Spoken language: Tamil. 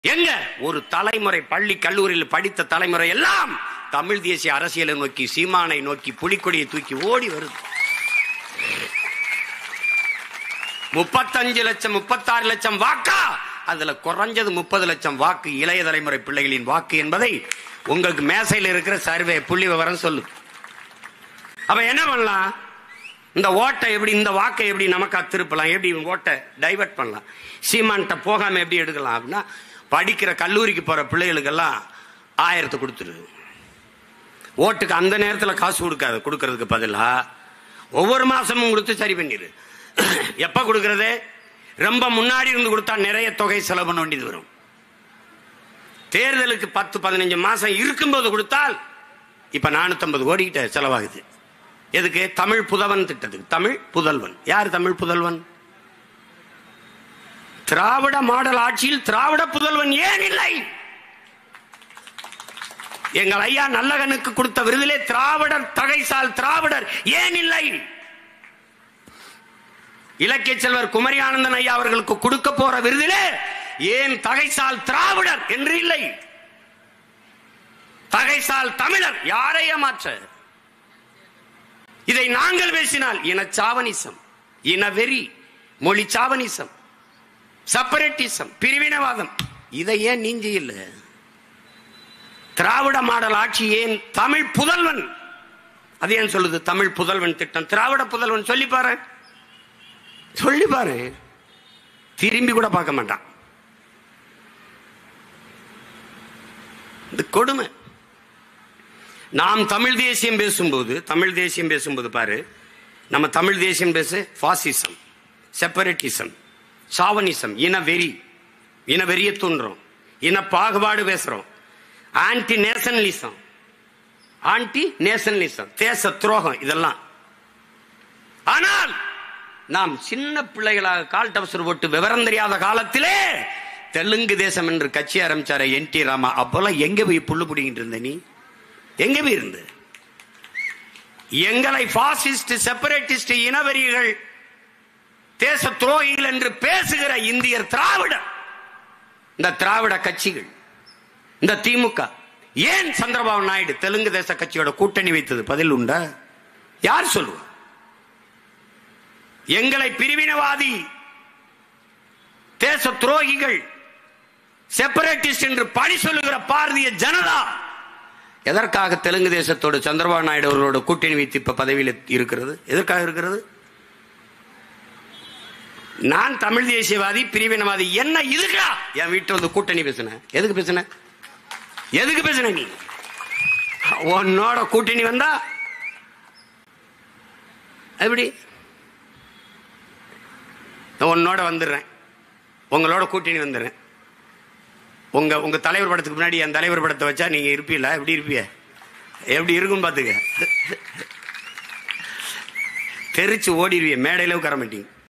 எங்க ஒரு தலைமுறை பள்ளி கல்லூரியில் படித்த தலைமுறை எல்லாம் தமிழ் தேசிய அரசியலை நோக்கி, சீமானை நோக்கி, புலிக்கொடியை தூக்கி ஓடி வருது. 35 லட்சம் 36 லட்சம் வாக்கா, அதுல குறைஞ்சது 30 லட்சம் வாக்கு இளைய தலைமுறை பிள்ளைகளின் வாக்கு என்பதை உங்களுக்கு மேசையில் இருக்கிற சர்வே புள்ளி விவரம் சொல்லு. அப்ப என்ன பண்ணலாம்? இந்த ஓட்டை எப்படி, இந்த வாக்கை எப்படி நமக்கு திருப்பலாம், எப்படி ஓட்டை டைவர்ட் பண்ணலாம், சீமான்ட்ட போகாம எப்படி எடுக்கலாம் அப்படின்னா, படிக்கிற கல்லூரிக்கு போற பிள்ளைகளுக்கெல்லாம் 1000 கொடுத்துரு. ஓட்டுக்கு அந்த நேரத்தில் காசு கொடுக்கறதுக்கு பதிலா ஒவ்வொரு மாசமும் கொடுத்து சரி பண்ணிரு. எப்ப கொடுக்கறது? ரொம்ப முன்னாடி இருந்து கொடுத்தா நிறைய தொகை செலவு பண்ண வேண்டியது வரும். தேர்தலுக்கு 10-15 மாசம் இருக்கும்போது கொடுத்தால் இப்ப 450 கோடி கிட்ட செலவாகுது. எதுக்கு? தமிழ் புதல்வன் திட்டத்துக்கு. தமிழ் புதல்வன் யார்? தமிழ் புதல்வன் திராவிட மாடல் ஆட்சியில் திராவிட புதல்வன் ஏன் இல்லை? எங்கள் ஐயா நல்லகனுக்கு கொடுத்த விருதிலே திராவிடர் தகைசால் திராவிடர் ஏன் இல்லை? இலக்கிய செல்வர் குமரி ஆனந்தன் ஐயா அவர்களுக்கு கொடுக்க போற விருதிலே ஏன் தகைசால் திராவிடர் என்று இல்லை? தகைசால் தமிழர் யாரை ஏமாற்ற? இதை நாங்கள் பேசினால் இனச்சாவனிசம், இனவெறி, மொழி சாவனிசம், செப்பரேட்டிசம், பிரிவினவாதம். இதை ஏன் நீங்க இல்ல? திராவிட மாடல் ஆட்சி ஏன்? தமிழ் புதல்வன் அது ஏன் சொல்லுது? தமிழ் புதல்வன் திட்டம், திராவிட புதல்வன் சொல்லி பாரு, சொல்லி பாரு. திரும்பி கூட பார்க்க மாட்டான். இது கொடுமை. நாம் தமிழ் தேசியம் பேசும்போது பாரு, நம்ம தமிழ் தேசியம் பேசு பாசிசம், செப்பரேட்டிசம், சாவனிசம், இனவெறிய தூண்டுறோம், இன பாகுபாடு பேசுறோம், ஆன்டி நேஷனலிசம், தேச துரோகம், இதெல்லாம். ஆனால் நாம் சின்ன பிள்ளைகளாக கால் டவசர் போட்டு விவரம் தெரியாத காலத்திலே தெலுங்கு தேசம் என்று கட்சி ஆரம்பிச்சார NT ராமா. அப்பெல்லாம் எங்க போய் புல்லு பிடிங்கிட்டு இருந்த நீ? எங்க போய் இருந்த? எங்களை பாசிஸ்ட், செப்பரேட்டிஸ்ட், இனவெறிகள், தேச துரோகிகள் என்று பேசுகிற இந்தியர் திராவிடர். இந்த திராவிட கட்சிகள், இந்த திமுக ஏன் சந்திரபாபு நாயுடு தெலுங்கு தேச கட்சியோட கூட்டணி வைத்தது? பதில் உண்டா? யார் சொல்லுவா? எங்களை பிரிவினவாதி, தேச துரோகிகள், செப்பரேட்டிஸ்ட் என்று பழி சொல்லுகிற பாரதிய ஜனதா எதற்காக தெலுங்கு தேசத்தோடு சந்திரபாபு நாயுடு அவர்களோட கூட்டணி வைத்து இப்ப பதவியில் இருக்கிறது? எதற்காக இருக்கிறது? நான் தமிழ் தேசியவாதி, பிரிவினவாதி, என்ன இதுக்கா என் வீட்டு வந்து கூட்டணி பேசுன? எதுக்கு பேசுன நீ? உன்னோட கூட்டணி வந்தா எப்படி? உன்னோட வந்துடுறேன், உங்களோட கூட்டணி வந்துடுறேன். உங்க தலைவர் படத்துக்கு முன்னாடி என் தலைவர் படத்தை வச்சா நீங்க இருப்பீல? எப்படி இருப்பிய? எப்படி இருக்கும் பாத்துக்க. தெரிச்சு ஓடிடுவிய, மேடையில உட்கார மாட்டீங்க.